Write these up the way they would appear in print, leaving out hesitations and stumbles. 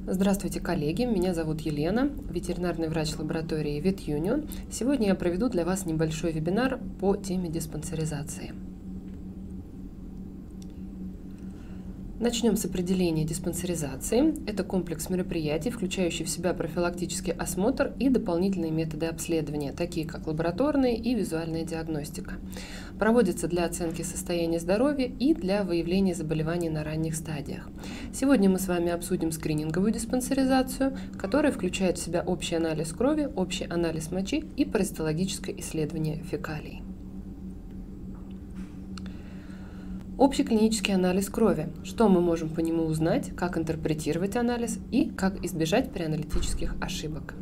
Здравствуйте, коллеги! Меня зовут Елена, ветеринарный врач лаборатории VetUnion. Сегодня я проведу для вас небольшой вебинар по теме диспансеризации. Начнем с определения диспансеризации. Это комплекс мероприятий, включающий в себя профилактический осмотр и дополнительные методы обследования, такие как лабораторная и визуальная диагностика. Проводится для оценки состояния здоровья и для выявления заболеваний на ранних стадиях. Сегодня мы с вами обсудим скрининговую диспансеризацию, которая включает в себя общий анализ крови, общий анализ мочи и паразитологическое исследование фекалий. Общий клинический анализ крови. Что мы можем по нему узнать, как интерпретировать анализ и как избежать преаналитических ошибок.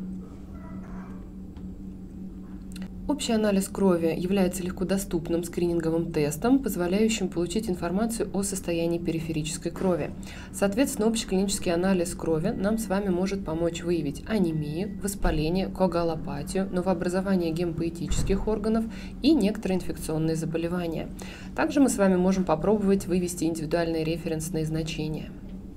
Общий анализ крови является легкодоступным скрининговым тестом, позволяющим получить информацию о состоянии периферической крови. Соответственно, общий клинический анализ крови нам с вами может помочь выявить анемию, воспаление, коагулопатию, новообразование гемопоэтических органов и некоторые инфекционные заболевания. Также мы с вами можем попробовать вывести индивидуальные референсные значения.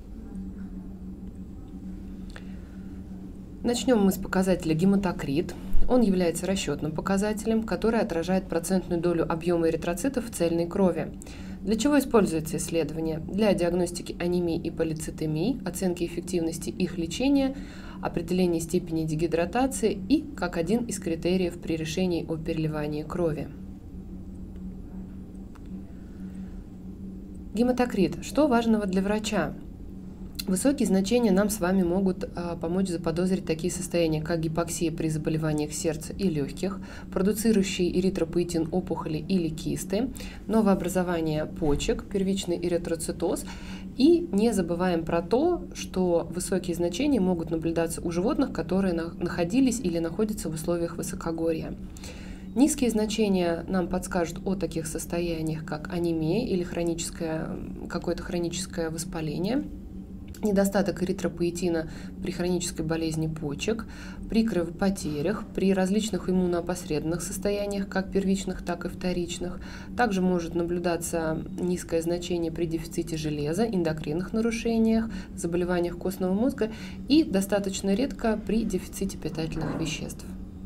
Начнем мы с показателя гематокрит. Он является расчетным показателем, который отражает процентную долю объема эритроцитов в цельной крови. Для чего используется исследование? Для диагностики анемии и полицитемии, оценки эффективности их лечения, определения степени дегидратации и как один из критериев при решении о переливании крови. Гематокрит. Что важного для врача? Высокие значения нам с вами могут помочь заподозрить такие состояния, как гипоксия при заболеваниях сердца и легких, продуцирующие эритропоэтин опухоли или кисты, новообразование почек, первичный эритроцитоз. И не забываем про то, что высокие значения могут наблюдаться у животных, которые находились или находятся в условиях высокогорья. Низкие значения нам подскажут о таких состояниях, как анемия или какое-то хроническое воспаление, недостаток эритропоэтина при хронической болезни почек, при кровопотерях, при различных иммуноопосредованных состояниях, как первичных, так и вторичных. Также может наблюдаться низкое значение при дефиците железа, эндокринных нарушениях, заболеваниях костного мозга и достаточно редко при дефиците питательных веществ.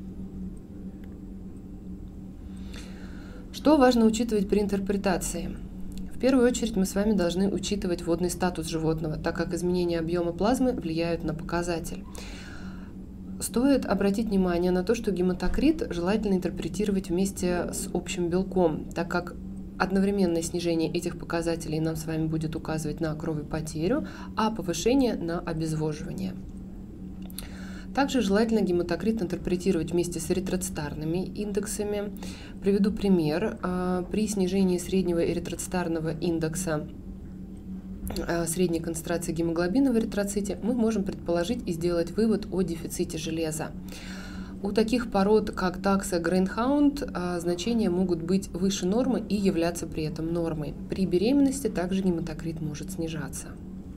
Что важно учитывать при интерпретации? В первую очередь мы с вами должны учитывать водный статус животного, так как изменения объема плазмы влияют на показатель. Стоит обратить внимание на то, что гематокрит желательно интерпретировать вместе с общим белком, так как одновременное снижение этих показателей нам с вами будет указывать на кровопотерю, а повышение на обезвоживание. Также желательно гематокрит интерпретировать вместе с эритроцитарными индексами. Приведу пример. При снижении среднего эритроцитарного индекса средней концентрации гемоглобина в эритроците мы можем предположить и сделать вывод о дефиците железа. У таких пород, как такса, грейнхаунд, значения могут быть выше нормы и являться при этом нормой. При беременности также гематокрит может снижаться.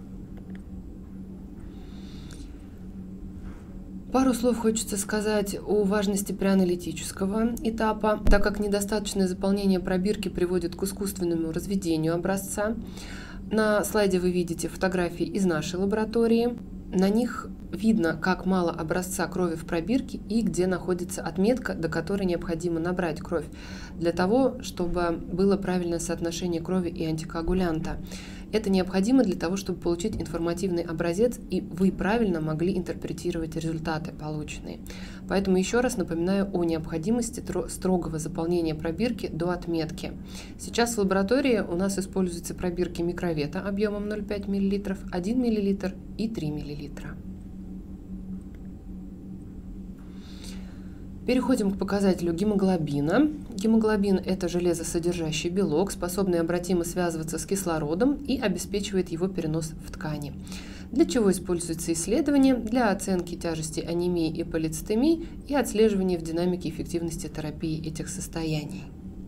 Пару слов хочется сказать о важности преаналитического этапа, так как недостаточное заполнение пробирки приводит к искусственному разведению образца. На слайде вы видите фотографии из нашей лаборатории. На них видно, как мало образца крови в пробирке и где находится отметка, до которой необходимо набрать кровь, для того, чтобы было правильное соотношение крови и антикоагулянта. Это необходимо для того, чтобы получить информативный образец, и вы правильно могли интерпретировать результаты полученные. Поэтому еще раз напоминаю о необходимости строгого заполнения пробирки до отметки. Сейчас в лаборатории у нас используются пробирки микровета объемом 0,5 мл, 1 мл и 3 мл. Переходим к показателю гемоглобина. Гемоглобин – это железосодержащий белок, способный обратимо связываться с кислородом и обеспечивает его перенос в ткани. Для чего используется исследование? Для оценки тяжести анемии и полицитемии и отслеживания в динамике эффективности терапии этих состояний.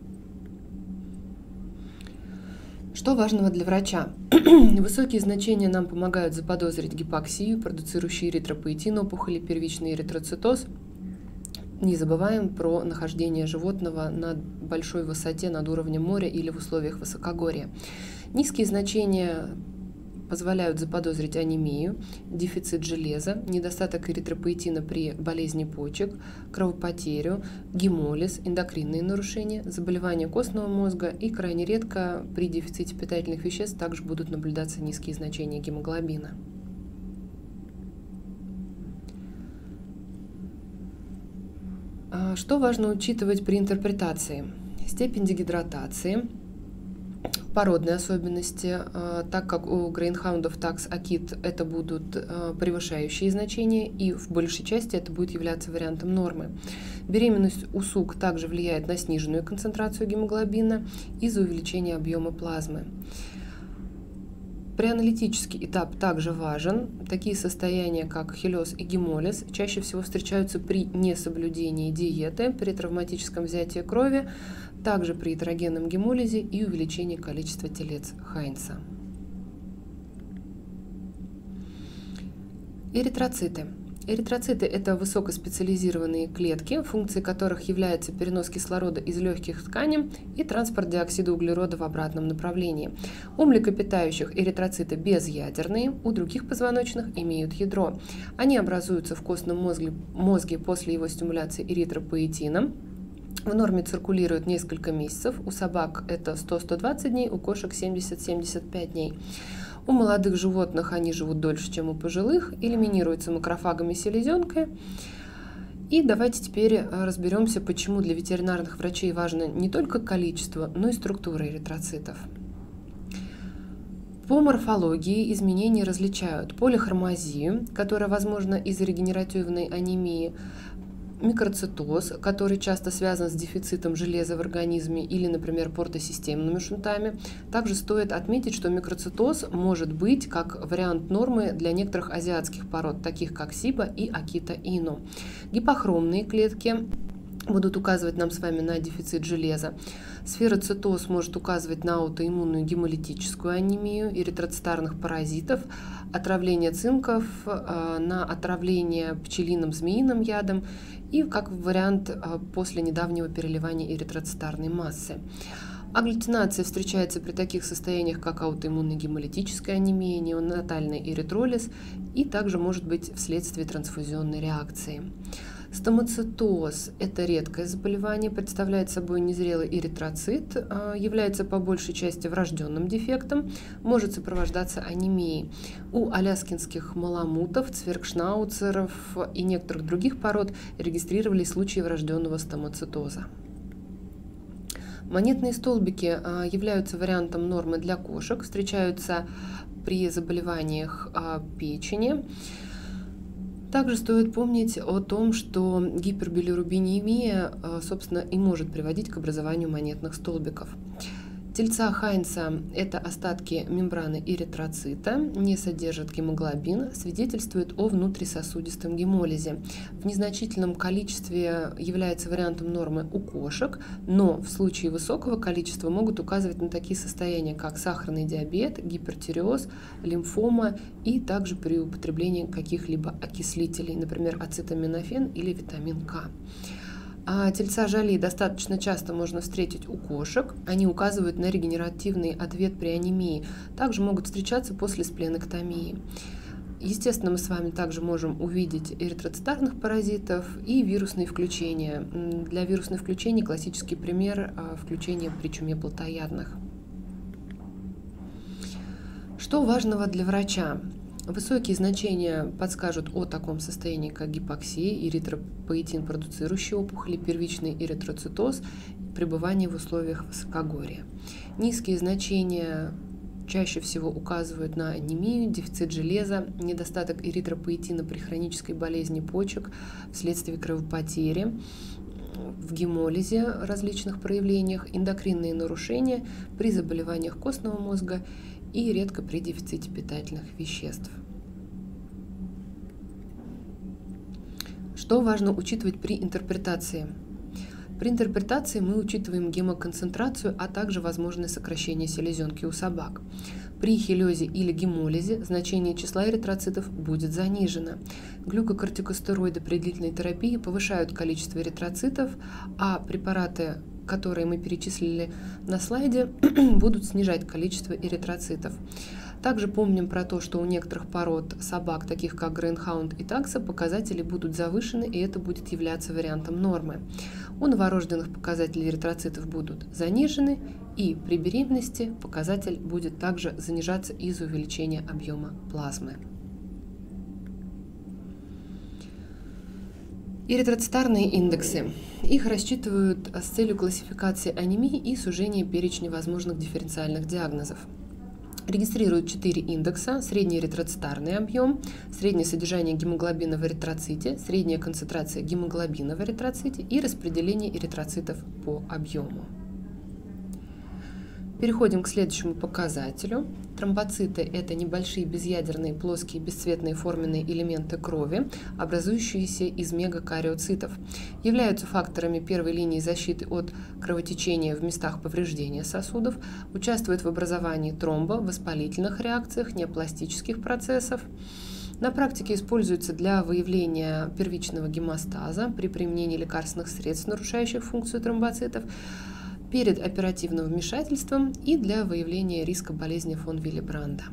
Что важного для врача? Высокие значения нам помогают заподозрить гипоксию, продуцирующую эритропоэтин опухоли, первичный эритроцитоз. Не забываем про нахождение животного на большой высоте над уровнем моря или в условиях высокогорья. Низкие значения позволяют заподозрить анемию, дефицит железа, недостаток эритропоэтина при болезни почек, кровопотерю, гемолиз, эндокринные нарушения, заболевания костного мозга и крайне редко при дефиците питательных веществ также будут наблюдаться низкие значения гемоглобина. Что важно учитывать при интерпретации? Степень дегидратации, породные особенности, так как у грейнхаундов такс акит это будут превышающие значения, и в большей части это будет являться вариантом нормы. Беременность у сук также влияет на сниженную концентрацию гемоглобина из-за увеличения объема плазмы. Преаналитический этап также важен. Такие состояния, как хелиоз и гемолиз, чаще всего встречаются при несоблюдении диеты, при травматическом взятии крови, также при этерогенном гемолизе и увеличении количества телец Хайнса. Эритроциты. Эритроциты – это высокоспециализированные клетки, функцией которых является перенос кислорода из легких тканей и транспорт диоксида углерода в обратном направлении. У млекопитающих эритроциты безъядерные, у других позвоночных имеют ядро. Они образуются в костном мозге после его стимуляции эритропоэтином. В норме циркулируют несколько месяцев, у собак это 100-120 дней, у кошек 70-75 дней. У молодых животных они живут дольше, чем у пожилых, элиминируются макрофагами селезенкой. И давайте теперь разберемся, почему для ветеринарных врачей важно не только количество, но и структура эритроцитов. По морфологии изменения различают полихромазию, которая возможна из-за регенеративной анемии, микроцитоз, который часто связан с дефицитом железа в организме или, например, портосистемными шунтами. Также стоит отметить, что микроцитоз может быть как вариант нормы для некоторых азиатских пород, таких как Сиба и Акита Ину. Гипохромные клетки будут указывать нам с вами на дефицит железа. Сфероцитоз может указывать на аутоиммунную гемолитическую анемию, эритроцитарных паразитов, отравление цинков, на отравление пчелиным змеиным ядом и как вариант после недавнего переливания эритроцитарной массы. Агглютинация встречается при таких состояниях, как аутоиммунная гемолитическая анемия, неонатальный эритролиз и также может быть вследствие трансфузионной реакции. Стомоцитоз – это редкое заболевание, представляет собой незрелый эритроцит, является по большей части врожденным дефектом, может сопровождаться анемией. У аляскинских маламутов, цвергшнауцеров и некоторых других пород регистрировались случаи врожденного стомоцитоза. Монетные столбики являются вариантом нормы для кошек, встречаются при заболеваниях печени. Также стоит помнить о том, что гипербилирубинемия, собственно, и может приводить к образованию монетных столбиков. Тельца Хайнса – это остатки мембраны эритроцита, не содержат гемоглобин, свидетельствует о внутрисосудистом гемолизе. В незначительном количестве является вариантом нормы у кошек, но в случае высокого количества могут указывать на такие состояния, как сахарный диабет, гипертиреоз, лимфома и также при употреблении каких-либо окислителей, например, ацетаминофен или витамин К. Тельца Жали достаточно часто можно встретить у кошек. Они указывают на регенеративный ответ при анемии. Также могут встречаться после спленэктомии. Естественно, мы с вами также можем увидеть эритроцитарных паразитов и вирусные включения. Для вирусных включений классический пример – включение при чуме плотоядных. Что важного для врача? Высокие значения подскажут о таком состоянии, как гипоксия, эритропоэтин продуцирующие опухоли, первичный эритроцитоз, пребывание в условиях высокогорья. Низкие значения чаще всего указывают на анемию, дефицит железа, недостаток эритропоэтина при хронической болезни почек вследствие кровопотери, в гемолизе различных проявлениях, эндокринные нарушения при заболеваниях костного мозга и редко при дефиците питательных веществ. Что важно учитывать при интерпретации? При интерпретации мы учитываем гемоконцентрацию, а также возможное сокращение селезенки у собак. При хелиозе или гемолизе значение числа эритроцитов будет занижено. Глюкокортикостероиды при длительной терапии повышают количество эритроцитов, а препараты, которые мы перечислили на слайде, будут снижать количество эритроцитов. Также помним про то, что у некоторых пород собак, таких как Грейнхаунд и такса, показатели будут завышены, и это будет являться вариантом нормы. У новорожденных показатели эритроцитов будут занижены, и при беременности показатель будет также занижаться из-за увеличения объема плазмы. Эритроцитарные индексы. Их рассчитывают с целью классификации анемии и сужения перечня возможных дифференциальных диагнозов. Регистрируют 4 индекса: средний эритроцитарный объем, среднее содержание гемоглобина в эритроците, средняя концентрация гемоглобина в эритроците и распределение эритроцитов по объему. Переходим к следующему показателю. Тромбоциты – это небольшие безъядерные плоские бесцветные форменные элементы крови, образующиеся из мегакариоцитов. Являются факторами первой линии защиты от кровотечения в местах повреждения сосудов, участвуют в образовании тромба, воспалительных реакциях, неопластических процессов. На практике используются для выявления первичного гемостаза при применении лекарственных средств, нарушающих функцию тромбоцитов, перед оперативным вмешательством и для выявления риска болезни фон Виллибранда.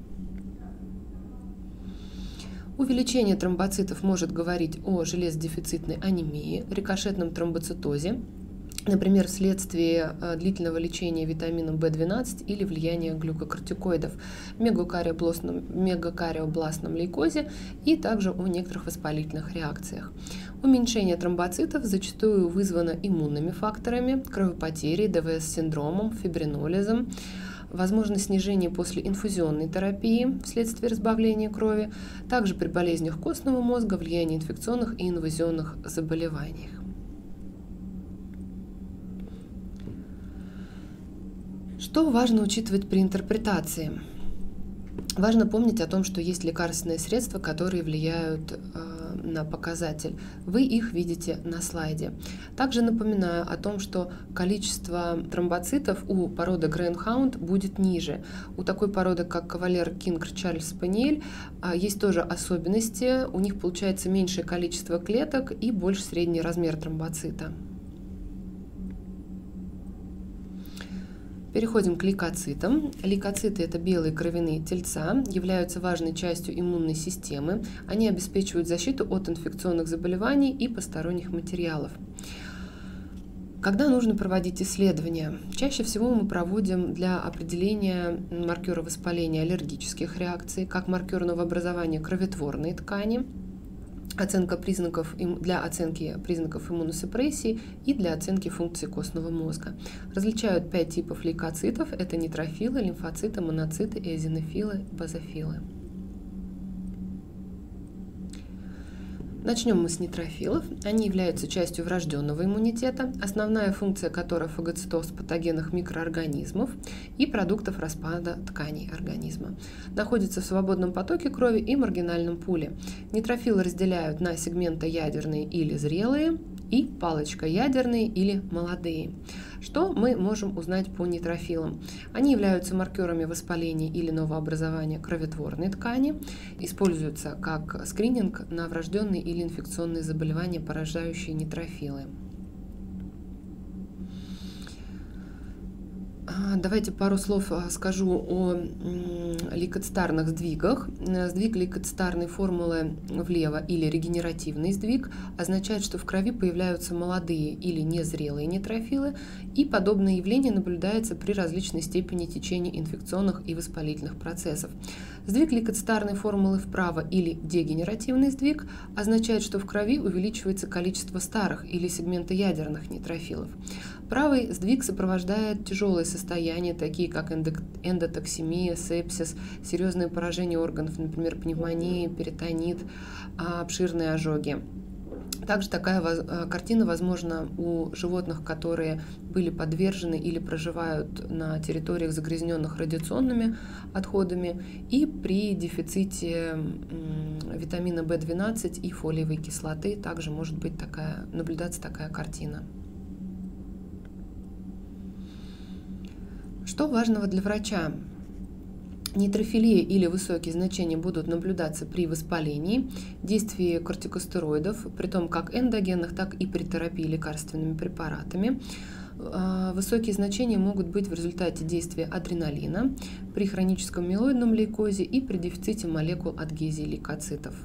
Увеличение тромбоцитов может говорить о железодефицитной анемии, рикошетном тромбоцитозе, например, вследствие длительного лечения витамином В12 или влияния глюкокортикоидов, мегакариобластном лейкозе и также о некоторых воспалительных реакциях. Уменьшение тромбоцитов зачастую вызвано иммунными факторами, кровопотерей, ДВС-синдромом, фибринолизом, возможно снижение после инфузионной терапии вследствие разбавления крови, также при болезнях костного мозга, влияние инфекционных и инвазионных заболеваний. Что важно учитывать при интерпретации? Важно помнить о том, что есть лекарственные средства, которые влияют на показатель. Вы их видите на слайде. Также напоминаю о том, что количество тромбоцитов у породы Грейнхаунд будет ниже. У такой породы, как кавалер Кинг Чарльз Спаниель, есть тоже особенности. У них получается меньшее количество клеток и больше средний размер тромбоцита. Переходим к лейкоцитам. Лейкоциты – это белые кровяные тельца, являются важной частью иммунной системы. Они обеспечивают защиту от инфекционных заболеваний и посторонних материалов. Когда нужно проводить исследования? Чаще всего мы проводим для определения маркера воспаления аллергических реакций, как маркер новообразования кроветворной ткани, для оценки признаков иммуносупрессии и для оценки функций костного мозга. Различают 5 типов лейкоцитов. Это нейтрофилы, лимфоциты, моноциты, эозинофилы, базофилы. Начнем мы с нейтрофилов. Они являются частью врожденного иммунитета, основная функция которой фагоцитоз патогенных микроорганизмов и продуктов распада тканей организма. Находятся в свободном потоке крови и маргинальном пуле. Нейтрофилы разделяют на сегментоядерные или зрелые и палочкоядерные или молодые. Что мы можем узнать по нейтрофилам? Они являются маркерами воспаления или новообразования кроветворной ткани, используются как скрининг на врожденные или инфекционные заболевания, поражающие нейтрофилы. Давайте пару слов скажу о лейкоцитарных сдвигах. Сдвиг лейкоцитарной формулы влево или регенеративный сдвиг означает, что в крови появляются молодые или незрелые нейтрофилы, и подобное явление наблюдается при различной степени течения инфекционных и воспалительных процессов. Сдвиг лейкоцитарной формулы вправо или дегенеративный сдвиг означает, что в крови увеличивается количество старых или сегментоядерных нейтрофилов. Правый сдвиг сопровождает тяжелые состояния, такие как эндотоксемия, сепсис, серьезные поражения органов, например, пневмония, перитонит, обширные ожоги. Также такая картина возможна у животных, которые были подвержены или проживают на территориях, загрязненных радиационными отходами, и при дефиците витамина В12 и фолиевой кислоты также может быть наблюдаться такая картина. Что важного для врача? Нейтрофилия или высокие значения будут наблюдаться при воспалении, действии кортикостероидов, притом как эндогенных, так и при терапии лекарственными препаратами. Высокие значения могут быть в результате действия адреналина, при хроническом миелоидном лейкозе и при дефиците молекул адгезии лейкоцитов.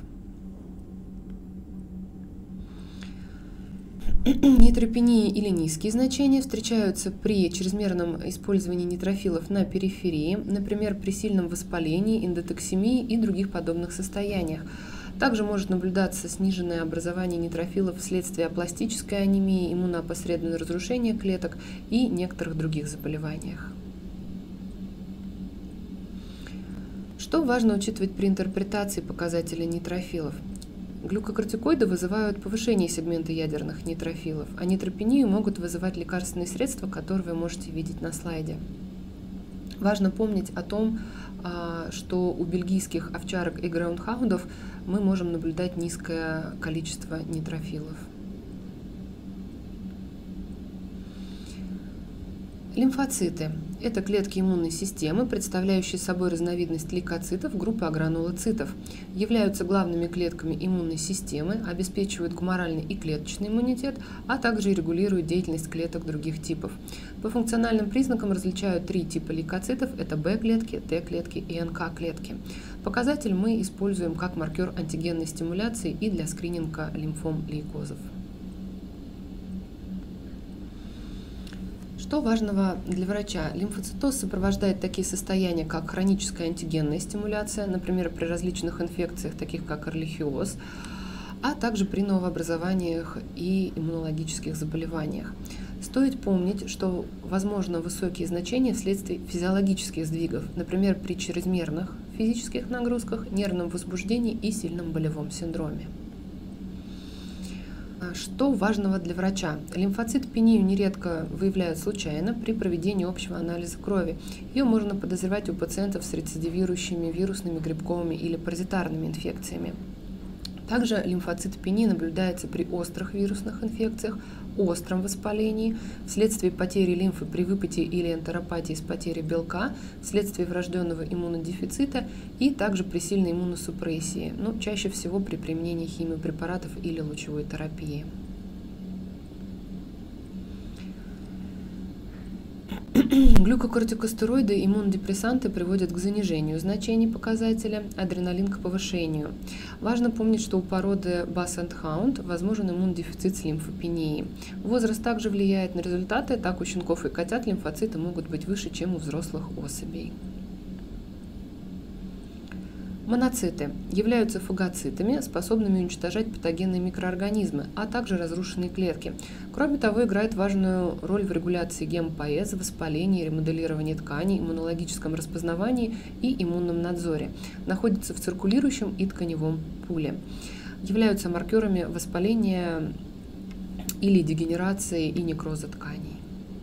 Нейтропения или низкие значения встречаются при чрезмерном использовании нейтрофилов на периферии, например, при сильном воспалении, эндотоксемии и других подобных состояниях. Также может наблюдаться сниженное образование нейтрофилов вследствие апластической анемии, иммуноопосредованного разрушения клеток и некоторых других заболеваниях. Что важно учитывать при интерпретации показателей нейтрофилов? Глюкокортикоиды вызывают повышение сегмента ядерных нейтрофилов, а нейтропению могут вызывать лекарственные средства, которые вы можете видеть на слайде. Важно помнить о том, что у бельгийских овчарок и граундхаундов мы можем наблюдать низкое количество нейтрофилов. Лимфоциты – это клетки иммунной системы, представляющие собой разновидность лейкоцитов группы агранулоцитов, являются главными клетками иммунной системы, обеспечивают гуморальный и клеточный иммунитет, а также регулируют деятельность клеток других типов. По функциональным признакам различают три типа лейкоцитов – это Б-клетки, Т-клетки и НК-клетки. Показатель мы используем как маркер антигенной стимуляции и для скрининга лимфом лейкозов. Что важного для врача? Лимфоцитоз сопровождает такие состояния, как хроническая антигенная стимуляция, например, при различных инфекциях, таких как эрлихиоз, а также при новообразованиях и иммунологических заболеваниях. Стоит помнить, что возможно высокие значения вследствие физиологических сдвигов, например, при чрезмерных физических нагрузках, нервном возбуждении и сильном болевом синдроме. Что важного для врача? Лимфоцитопению нередко выявляют случайно при проведении общего анализа крови. Ее можно подозревать у пациентов с рецидивирующими вирусными, грибковыми или паразитарными инфекциями. Также лимфоцитопения наблюдается при острых вирусных инфекциях, остром воспалении, вследствие потери лимфы при выпате или энтеропатии с потерей белка, вследствие врожденного иммунодефицита и также при сильной иммуносупрессии, но чаще всего при применении химиопрепаратов или лучевой терапии. Глюкокортикостероиды и иммунодепрессанты приводят к занижению значений показателя, адреналин к повышению. Важно помнить, что у породы Basset Hound возможен иммунодефицит с лимфопенией. Возраст также влияет на результаты, так у щенков и котят лимфоциты могут быть выше, чем у взрослых особей. Моноциты являются фагоцитами, способными уничтожать патогенные микроорганизмы, а также разрушенные клетки. Кроме того, играют важную роль в регуляции гемопоэза, воспалении, ремоделировании тканей, иммунологическом распознавании и иммунном надзоре. Находятся в циркулирующем и тканевом пуле. Являются маркерами воспаления или дегенерации и некроза тканей.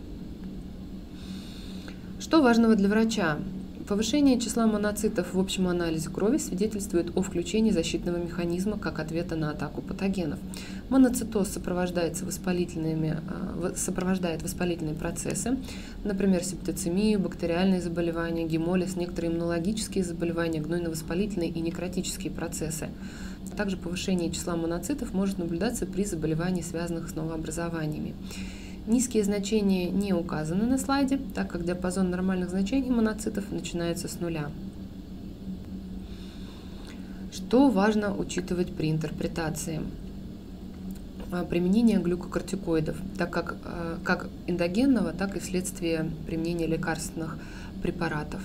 Что важного для врача? Повышение числа моноцитов в общем анализе крови свидетельствует о включении защитного механизма как ответа на атаку патогенов. Моноцитоз сопровождает воспалительные процессы, например, септицемию, бактериальные заболевания, гемолиз, некоторые иммунологические заболевания, гнойно-воспалительные и некротические процессы. Также повышение числа моноцитов может наблюдаться при заболеваниях, связанных с новообразованиями. Низкие значения не указаны на слайде, так как диапазон нормальных значений моноцитов начинается с нуля. Что важно учитывать при интерпретации? Применение глюкокортикоидов, так как эндогенного, так и вследствие применения лекарственных препаратов.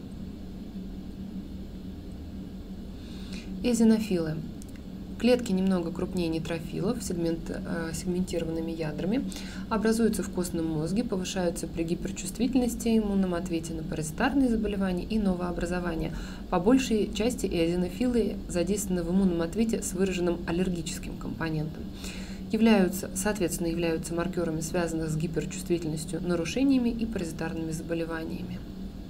Эозинофилы. Клетки немного крупнее нейтрофилов, сегментированными ядрами, образуются в костном мозге, повышаются при гиперчувствительности, иммунном ответе на паразитарные заболевания и новообразования. По большей части эозинофилы задействованы в иммунном ответе с выраженным аллергическим компонентом. Соответственно, являются маркерами, связанных с гиперчувствительностью, нарушениями и паразитарными заболеваниями.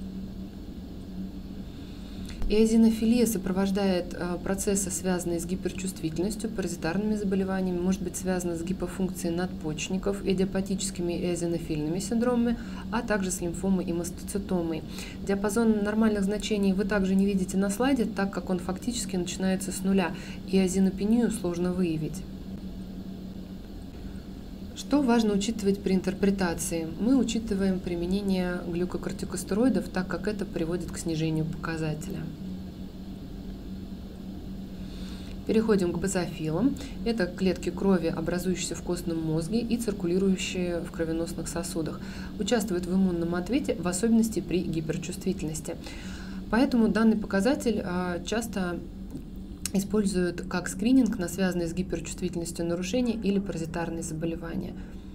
Эозинофилия сопровождает процессы, связанные с гиперчувствительностью, паразитарными заболеваниями, может быть связана с гипофункцией надпочечников, идиопатическими эозинофильными синдромами, а также с лимфомой и мастоцитомой. Диапазон нормальных значений вы также не видите на слайде, так как он фактически начинается с нуля, и эозинопению сложно выявить. Что важно учитывать при интерпретации? Мы учитываем применение глюкокортикостероидов, так как это приводит к снижению показателя. Переходим к базофилам. Это клетки крови, образующиеся в костном мозге и циркулирующие в кровеносных сосудах. Участвуют в иммунном ответе, в особенности при гиперчувствительности. Поэтому данный показатель часто используют как скрининг на связанные с гиперчувствительностью нарушения или паразитарные заболевания.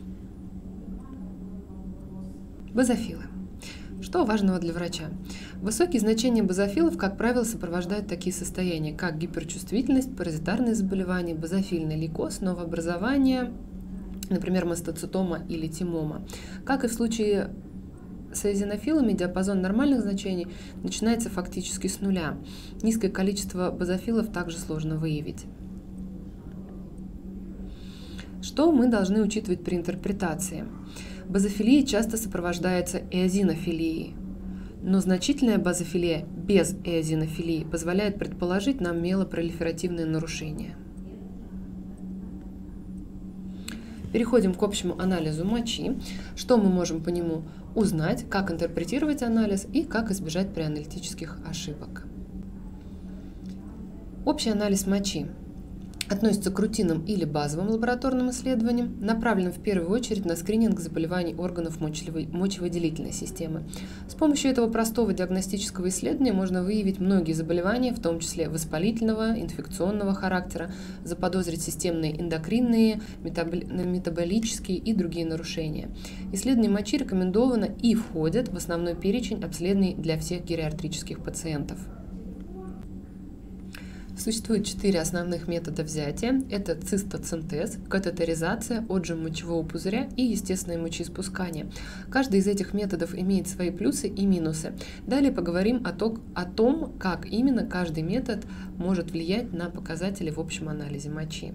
Базофилы. Что важного для врача? Высокие значения базофилов, как правило, сопровождают такие состояния, как гиперчувствительность, паразитарные заболевания, базофильный лейкоз, новообразование, например, мастоцитома или тимома. Как и в случае с эозинофилами, диапазон нормальных значений начинается фактически с нуля. Низкое количество базофилов также сложно выявить. Что мы должны учитывать при интерпретации? Базофилия часто сопровождается эозинофилией, но значительная базофилия без эозинофилии позволяет предположить нам миелопролиферативные нарушения. Переходим к общему анализу мочи. Что мы можем по нему узнать, как интерпретировать анализ и как избежать преаналитических ошибок. Общий анализ мочи относится к рутинным или базовым лабораторным исследованиям, направленным в первую очередь на скрининг заболеваний органов мочевыделительной системы. С помощью этого простого диагностического исследования можно выявить многие заболевания, в том числе воспалительного, инфекционного характера, заподозрить системные эндокринные, метаболические и другие нарушения. Исследования мочи рекомендовано и входят в основной перечень обследований для всех гериатрических пациентов. Существует 4 основных метода взятия. Это цистоцинтез, катетеризация, отжим мочевого пузыря и естественное мочеиспускание. Каждый из этих методов имеет свои плюсы и минусы. Далее поговорим о том, как именно каждый метод может влиять на показатели в общем анализе мочи.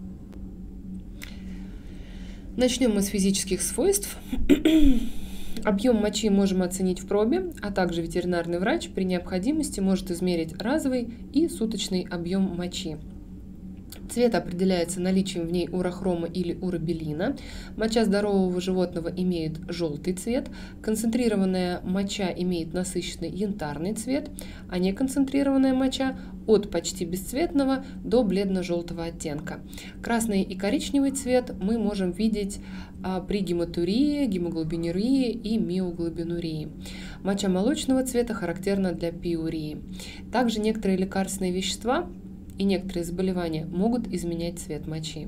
Начнем мы с физических свойств. Объем мочи можем оценить в пробе, а также ветеринарный врач при необходимости может измерить разовый и суточный объем мочи. Цвет определяется наличием в ней урохрома или уробилина. Моча здорового животного имеет желтый цвет, концентрированная моча имеет насыщенный янтарный цвет, а неконцентрированная моча от почти бесцветного до бледно-желтого оттенка. Красный и коричневый цвет мы можем видеть при гематурии, гемоглобинурии и миоглобинурии. Моча молочного цвета характерна для пиурии. Также некоторые лекарственные вещества и некоторые заболевания могут изменять цвет мочи.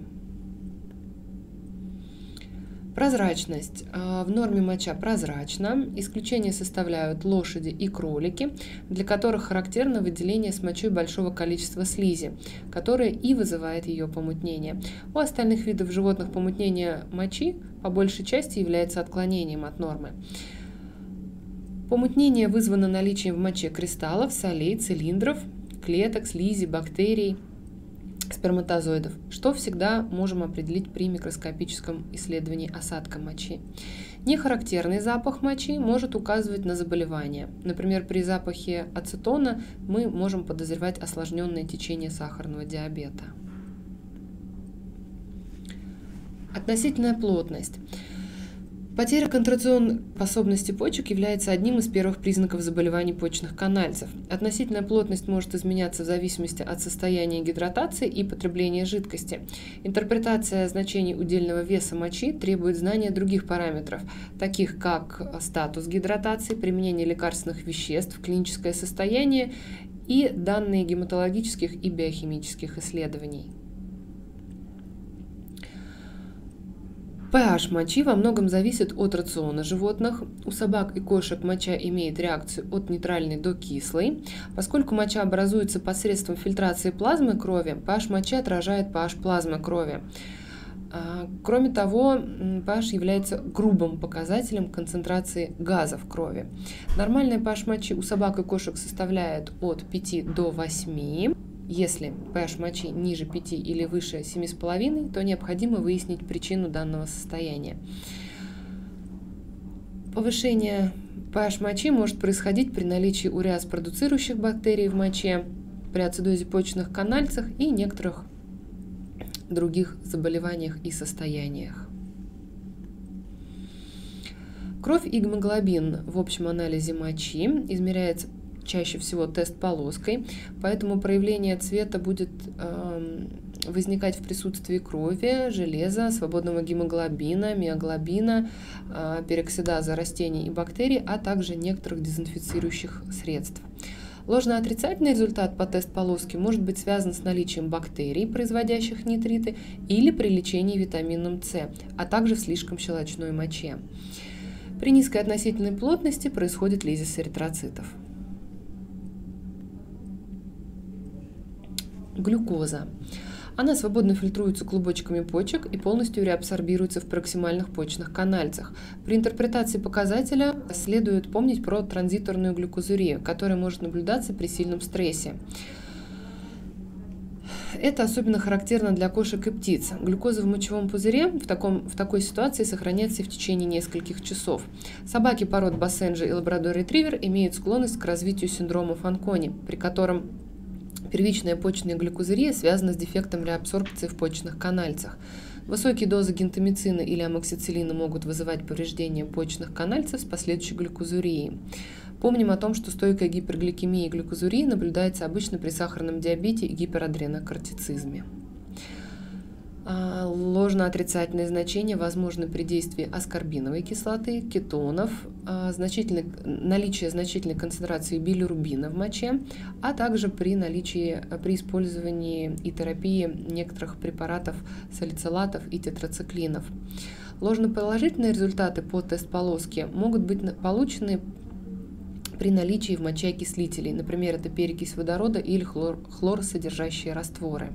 Прозрачность. В норме моча прозрачна. Исключение составляют лошади и кролики, для которых характерно выделение с мочой большого количества слизи, которое и вызывает ее помутнение. У остальных видов животных помутнение мочи по большей части является отклонением от нормы. Помутнение вызвано наличием в моче кристаллов, солей, цилиндров, клеток, слизи, бактерий, сперматозоидов, что всегда можем определить при микроскопическом исследовании осадка мочи. Нехарактерный запах мочи может указывать на заболевание. Например, при запахе ацетона мы можем подозревать осложненное течение сахарного диабета. Относительная плотность. Потеря контракционной способности почек является одним из первых признаков заболеваний почечных канальцев. Относительная плотность может изменяться в зависимости от состояния гидратации и потребления жидкости. Интерпретация значений удельного веса мочи требует знания других параметров, таких как статус гидратации, применение лекарственных веществ, клиническое состояние и данные гематологических и биохимических исследований. pH мочи во многом зависит от рациона животных. У собак и кошек моча имеет реакцию от нейтральной до кислой. Поскольку моча образуется посредством фильтрации плазмы крови, pH мочи отражает pH плазмы крови. Кроме того, pH является грубым показателем концентрации газа в крови. Нормальная pH мочи у собак и кошек составляет от 5 до 8. Если pH мочи ниже 5 или выше 7,5, то необходимо выяснить причину данного состояния. Повышение pH мочи может происходить при наличии уреаз-продуцирующих бактерий в моче, при ацидозе почечных канальцев и некоторых других заболеваниях и состояниях. Кровь и гемоглобин в общем анализе мочи измеряется чаще всего тест-полоской, поэтому проявление цвета будет возникать в присутствии крови, железа, свободного гемоглобина, миоглобина, пероксидаза растений и бактерий, а также некоторых дезинфицирующих средств. Ложно-отрицательный результат по тест-полоске может быть связан с наличием бактерий, производящих нитриты, или при лечении витамином С, а также в слишком щелочной моче. При низкой относительной плотности происходит лизис эритроцитов. Глюкоза. Она свободно фильтруется клубочками почек и полностью реабсорбируется в проксимальных почечных канальцах. При интерпретации показателя следует помнить про транзиторную глюкозурию, которая может наблюдаться при сильном стрессе. Это особенно характерно для кошек и птиц. Глюкоза в мочевом пузыре в такой ситуации сохраняется в течение нескольких часов. Собаки пород Бассенджи и лабрадор-ретривер имеют склонность к развитию синдрома Фанкони, при котором первичная почечная глюкозурия связана с дефектом реабсорбции в почечных канальцах. Высокие дозы гентамицина или амоксициллина могут вызывать повреждение почечных канальцев с последующей глюкозурией. Помним о том, что стойкая гипергликемия и глюкозурия наблюдается обычно при сахарном диабете и гиперадренокортицизме. Ложно-отрицательные значения возможны при действии аскорбиновой кислоты, кетонов, наличие значительной концентрации билирубина в моче, а также при использовании и терапии некоторых препаратов салицилатов и тетрациклинов. Ложноположительные результаты по тест-полоске могут быть получены при наличии в моче окислителей, например, это перекись водорода или хлорсодержащие растворы.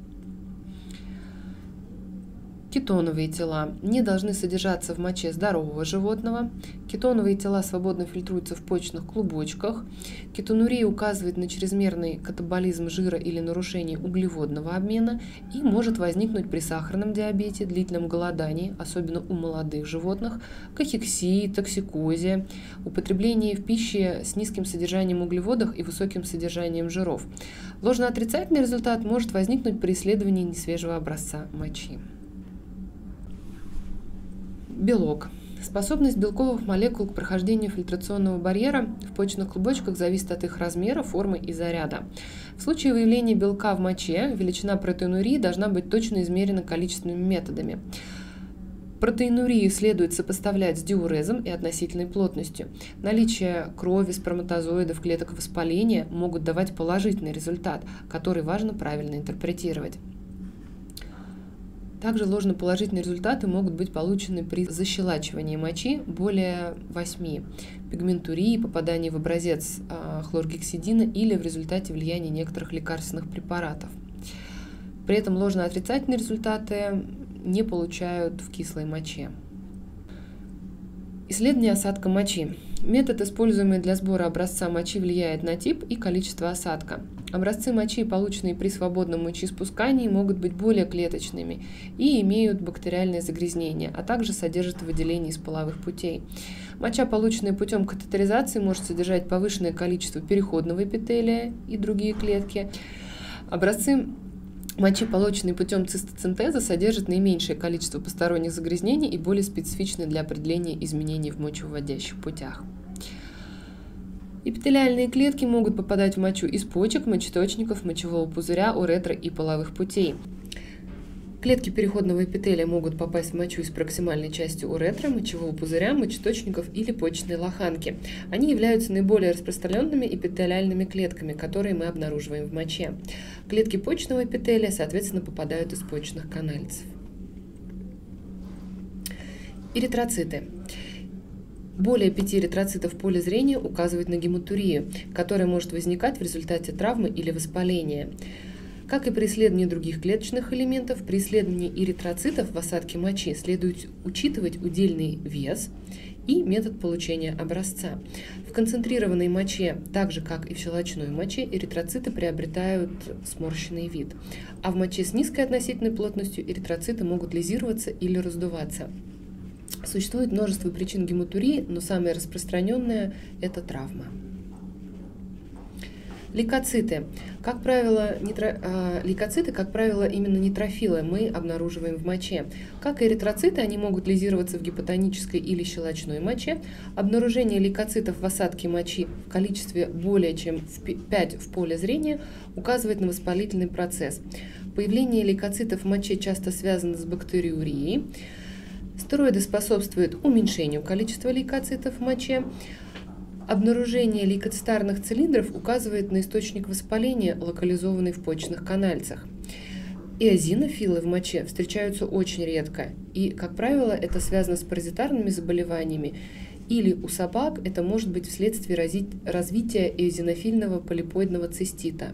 Кетоновые тела не должны содержаться в моче здорового животного. Кетоновые тела свободно фильтруются в почечных клубочках. Кетонурия указывает на чрезмерный катаболизм жира или нарушение углеводного обмена и может возникнуть при сахарном диабете, длительном голодании, особенно у молодых животных, кахексии, токсикозе, употреблении в пище с низким содержанием углеводов и высоким содержанием жиров. Ложно-отрицательный результат может возникнуть при исследовании несвежего образца мочи. Белок. Способность белковых молекул к прохождению фильтрационного барьера в почечных клубочках зависит от их размера, формы и заряда. В случае выявления белка в моче величина протеинурии должна быть точно измерена количественными методами. Протеинурию следует сопоставлять с диурезом и относительной плотностью. Наличие крови, сперматозоидов, клеток воспаления могут давать положительный результат, который важно правильно интерпретировать. Также ложноположительные результаты могут быть получены при защелачивании мочи более 8, пигментурии, попадании в образец хлоргексидина или в результате влияния некоторых лекарственных препаратов. При этом ложно-отрицательные результаты не получают в кислой моче. Исследование осадка мочи. Метод, используемый для сбора образца мочи, влияет на тип и количество осадка. Образцы мочи, полученные при свободном мочеиспускании, могут быть более клеточными и имеют бактериальное загрязнение, а также содержат выделение из половых путей. Моча, полученная путем катетеризации, может содержать повышенное количество переходного эпителия и другие клетки. Образцы мочи, полученные путем цистоцинтеза, содержат наименьшее количество посторонних загрязнений и более специфичны для определения изменений в мочевыводящих путях. Эпителиальные клетки могут попадать в мочу из почек, мочеточников, мочевого пузыря, уретры и половых путей. Клетки переходного эпителия могут попасть в мочу из проксимальной части уретры, мочевого пузыря, мочеточников или почечной лоханки. Они являются наиболее распространенными эпителиальными клетками, которые мы обнаруживаем в моче. Клетки почечного эпителия, соответственно, попадают из почечных канальцев. Эритроциты. Более 5 эритроцитов в поле зрения указывают на гематурию, которая может возникать в результате травмы или воспаления. Как и при исследовании других клеточных элементов, при исследовании эритроцитов в осадке мочи следует учитывать удельный вес и метод получения образца. В концентрированной моче, так же как и в щелочной моче, эритроциты приобретают сморщенный вид, а в моче с низкой относительной плотностью эритроциты могут лизироваться или раздуваться. Существует множество причин гематурии, но самая распространенная – это травма. Лейкоциты. Как правило, лейкоциты, как правило, именно нейтрофилы мы обнаруживаем в моче. Как и эритроциты, они могут лизироваться в гипотонической или щелочной моче. Обнаружение лейкоцитов в осадке мочи в количестве более чем 5 в поле зрения указывает на воспалительный процесс. Появление лейкоцитов в моче часто связано с бактериурией. Стероиды способствуют уменьшению количества лейкоцитов в моче. Обнаружение лейкоцитарных цилиндров указывает на источник воспаления, локализованный в почечных канальцах. Эозинофилы в моче встречаются очень редко, и, как правило, это связано с паразитарными заболеваниями, или у собак это может быть вследствие развития эозинофильного полипоидного цистита.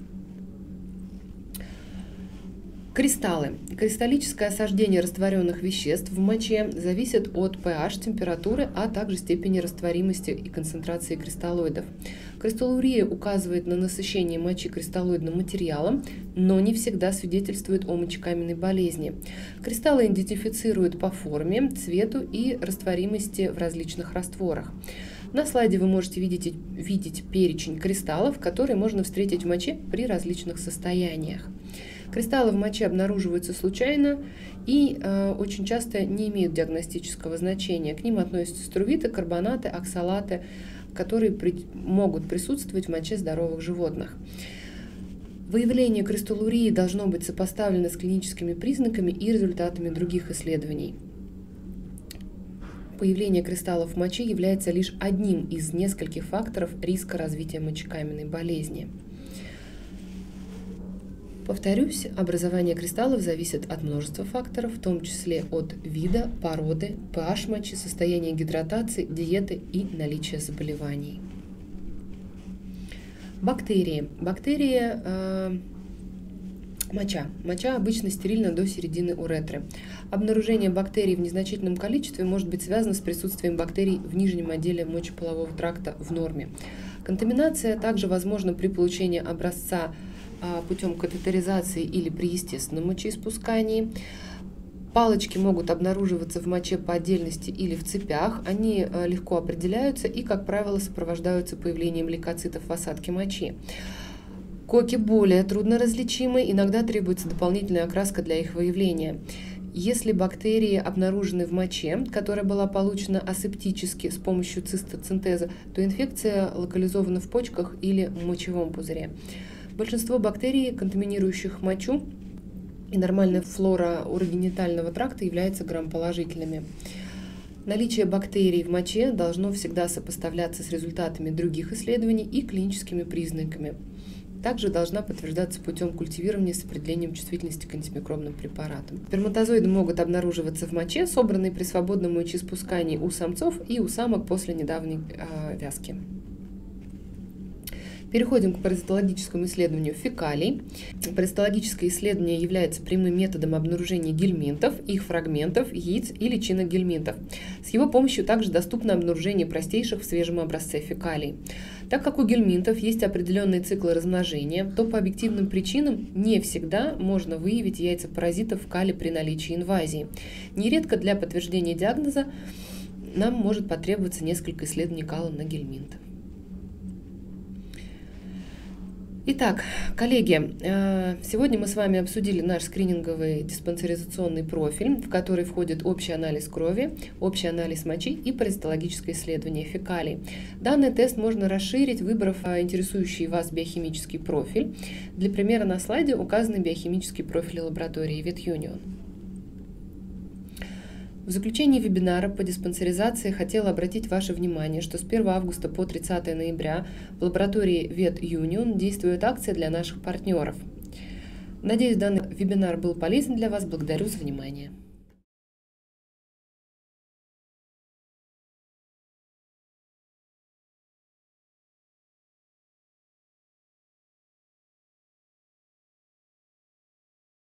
Кристаллы. Кристаллическое осаждение растворенных веществ в моче зависит от pH, температуры, а также степени растворимости и концентрации кристаллоидов. Кристаллурия указывает на насыщение мочи кристаллоидным материалом, но не всегда свидетельствует о мочекаменной болезни. Кристаллы идентифицируют по форме, цвету и растворимости в различных растворах. На слайде вы можете видеть перечень кристаллов, которые можно встретить в моче при различных состояниях. Кристаллы в моче обнаруживаются случайно и очень часто не имеют диагностического значения. К ним относятся струвиты, карбонаты, оксалаты, которые могут присутствовать в моче здоровых животных. Выявление кристаллурии должно быть сопоставлено с клиническими признаками и результатами других исследований. Появление кристаллов в моче является лишь одним из нескольких факторов риска развития мочекаменной болезни. Повторюсь, образование кристаллов зависит от множества факторов, в том числе от вида, породы, pH мочи, состояния гидратации, диеты и наличия заболеваний. Бактерии. Моча. Моча обычно стерильна до середины уретры. Обнаружение бактерий в незначительном количестве может быть связано с присутствием бактерий в нижнем отделе мочеполового тракта в норме. Контаминация также возможна при получении образца путем катетеризации или при естественном мочеиспускании. Палочки могут обнаруживаться в моче по отдельности или в цепях. Они легко определяются и, как правило, сопровождаются появлением лейкоцитов в осадке мочи. Коки более трудно различимы, иногда требуется дополнительная окраска для их выявления. Если бактерии обнаружены в моче, которая была получена асептически с помощью цистоцинтеза, то инфекция локализована в почках или мочевом пузыре. Большинство бактерий, контаминирующих мочу, и нормальная флора урогенитального тракта являются грамположительными. Наличие бактерий в моче должно всегда сопоставляться с результатами других исследований и клиническими признаками. Также должна подтверждаться путем культивирования с определением чувствительности к антимикробным препаратам. Сперматозоиды могут обнаруживаться в моче, собранной при свободном мочеиспускании у самцов и у самок после недавней вязки. Переходим к паразитологическому исследованию фекалий. Паразитологическое исследование является прямым методом обнаружения гельминтов, их фрагментов, яиц и личинок гельминтов. С его помощью также доступно обнаружение простейших в свежем образце фекалий. Так как у гельминтов есть определенные циклы размножения, то по объективным причинам не всегда можно выявить яйца паразитов в кале при наличии инвазии. Нередко для подтверждения диагноза нам может потребоваться несколько исследований кала на гельминт. Итак, коллеги, сегодня мы с вами обсудили наш скрининговый диспансеризационный профиль, в который входит общий анализ крови, общий анализ мочи и паразитологическое исследование фекалий. Данный тест можно расширить, выбрав интересующий вас биохимический профиль. Для примера на слайде указаны биохимические профили лаборатории VetUnion. В заключении вебинара по диспансеризации хотела обратить ваше внимание, что с 1 августа по 30 ноября в лаборатории VetUnion действует акция для наших партнеров. Надеюсь, данный вебинар был полезен для вас. Благодарю за внимание.